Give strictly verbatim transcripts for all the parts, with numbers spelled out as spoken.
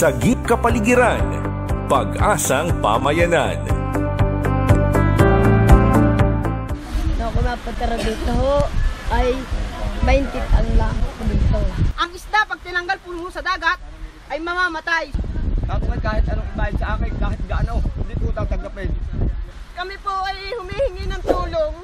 Sagip Kapaligiran, Pag-asang Pamayanan. Na ako napatara dito ho, ay twenty ang lang ako dito. Ang isda pag tinanggal po mo sa dagat ay mamamatay. Ako kahit anong ibayad sa akin, kahit gaano, hindi ko tatanggapin. Kami po ay humihingi ng tulong.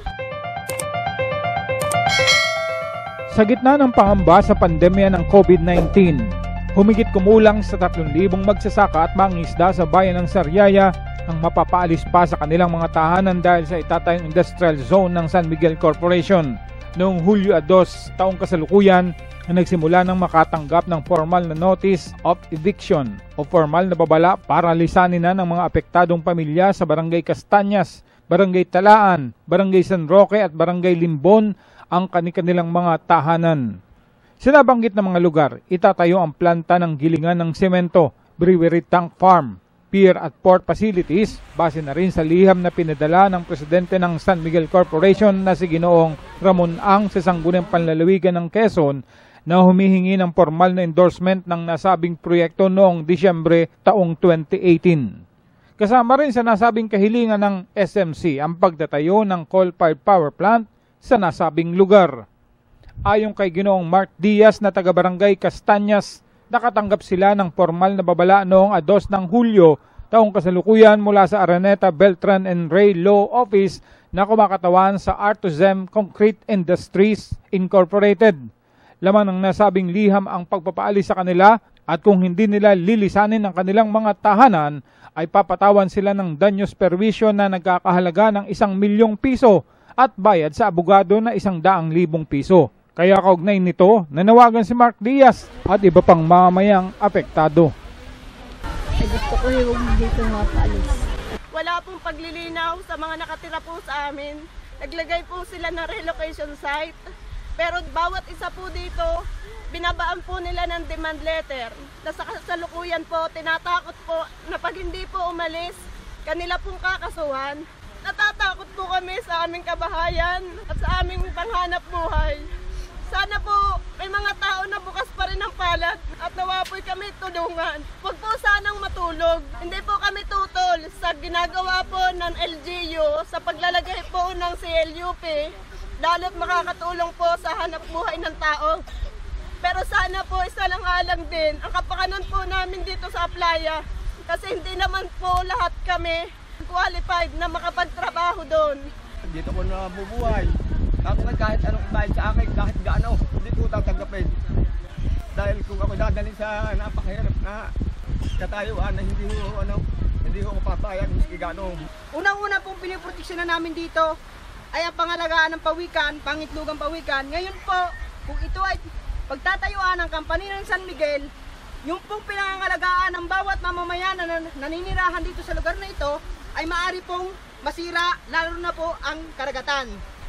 Sa gitna ng pangamba sa pandemya ng COVID nineteen, humigit kumulang sa tatlong libong magsasaka at mangingisda sa bayan ng Sariaya ang mapapaalis pa sa kanilang mga tahanan dahil sa itatayong industrial zone ng San Miguel Corporation. Noong Hulyo dos, taong kasalukuyan, na nagsimula ng makatanggap ng formal na notice of eviction o formal na babala para lisanin na ng mga apektadong pamilya sa Barangay Castañas, Barangay Talaan, Barangay San Roque at Barangay Limbon ang kanilang mga tahanan. Sinabanggit ng mga lugar, itatayo ang planta ng gilingan ng semento, brewery tank farm, pier at port facilities, base na rin sa liham na pinadala ng presidente ng San Miguel Corporation na si Ginoong Ramon Ang sa Sangguniang Panlalawigan ng Quezon na humihingi ng formal na endorsement ng nasabing proyekto noong Disyembre taong twenty eighteen. Kasama rin sa nasabing kahilingan ng S M C ang pagtatayo ng coal-fired power plant sa nasabing lugar. Ayon kay Ginoong Mark Diaz na taga-barangay Castañas, nakatanggap sila ng formal na babala noong dos ng Hulyo taong kasalukuyan mula sa Araneta Beltran and Ray Law Office na kumakatawan sa Artozem Concrete Industries Incorporated. Laman ng nasabing liham ang pagpapaalis sa kanila at kung hindi nila lilisanin ang kanilang mga tahanan ay papatawan sila ng danyos perwisyo na nagkakahalaga ng isang milyong piso at bayad sa abogado na isang daang libong piso. Kaya kaugnay nito, nanawagan si Mark Diaz at iba pang mamamayang apektado. Ay gusto ko yung dito mapaalis. Wala pong paglilinaw sa mga nakatira po sa amin. Naglagay po sila ng relocation site. Pero bawat isa po dito, binabaan po nila ng demand letter. Na sa kasalukuyan po, tinatakot po na pag hindi po umalis, kanila pong kakasuhan. Natatakot po kami sa aming kabahayan at sa aming panghanap buhay. Sana po may mga tao na bukas pa rin ang palad at nawa po'y kami tulungan. Huwag po sanang matulog. Hindi po kami tutol sa ginagawa po ng L G U sa paglalagay po ng C L U P. Lalo't makakatulong po sa hanap buhay ng tao. Pero sana po isa lang alang din ang kapakanan po namin dito sa Aplaya. Kasi hindi naman po lahat kami qualified na makapagtrabaho doon. Dito ko na bubuhay. Ako kahit anong ibayad sa akin, kahit gaano, hindi ko tatanggapin. Dahil kung ako dadalhin sa napakahirap na katayuan na hindi ko ano, hindi ko mapapayag miski gaano. Unang-una pong piniproteksyon na namin dito ay ang pangalagaan ng pawikan, pangitlugang pawikan. Ngayon po, kung ito ay pagtatayuan ng company ng San Miguel, yung pong pinangangalagaan ng bawat mamamayan na naninirahan dito sa lugar na ito ay maaari pong masira, lalo na po ang karagatan.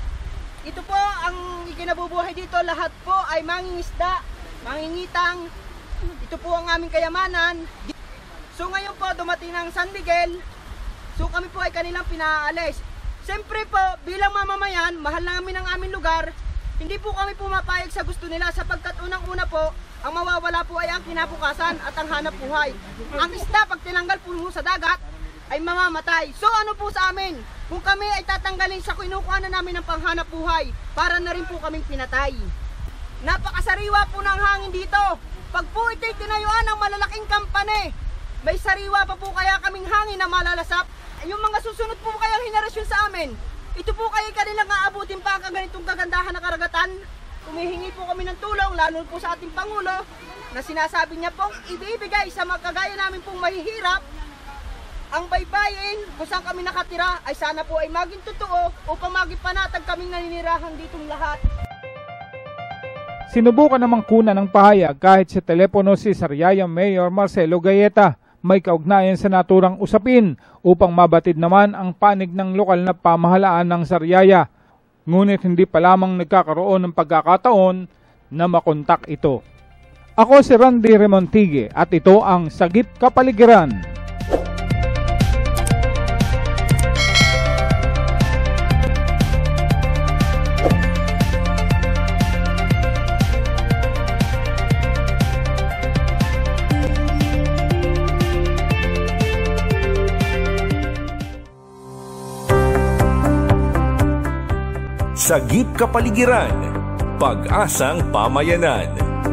Ito po ang ikinabubuhay dito, lahat po ay mangingisda, mangingitang. Ito po ang aming kayamanan. So ngayon po dumating ng San Miguel, so kami po ay kanilang pinaalis. Siyempre po, bilang mamamayan, mahal namin ang aming lugar, hindi po kami pumapayag sa gusto nila sapagkat unang-una po, ang mawawala po ay ang kinabukasan at ang hanap buhay. Ang isda pag tinanggal po sa dagat ay mamamatay. So ano po sa amin? Kung kami ay tatanggalin sa kinukuha na namin ng panghanap buhay, para na rin po kaming pinatay. Napakasariwa po ng hangin dito. Pag po ito'y tinayuan ng malalaking kampane, may sariwa pa po kaya kaming hangin na malalasap. Yung mga susunod po kayang henerasyon sa amin, ito po kayo kanilang aabutin pa ang ganitong kagandahan na karagatan. Humihingi po kami ng tulong, lalo po sa ating Pangulo, na sinasabi niya pong ibibigay sa mga kagaya namin pong mahihirap. Ang baybayin kung saan kami nakatira ay sana po ay maging totoo upang maging panatag kaming naninirahan ditong lahat. Sinubukan namang kuna ng pahayag kahit sa telepono si Sariaya Mayor Marcelo Gayeta. May kaugnayan sa naturang usapin upang mabatid naman ang panig ng lokal na pamahalaan ng Sariaya. Ngunit hindi pa lamang nagkakaroon ng pagkakataon na makontak ito. Ako si Randy Remontigue at ito ang Sagip Kapaligiran. Sagip Kapaligiran, Pag-asang Pamayanan.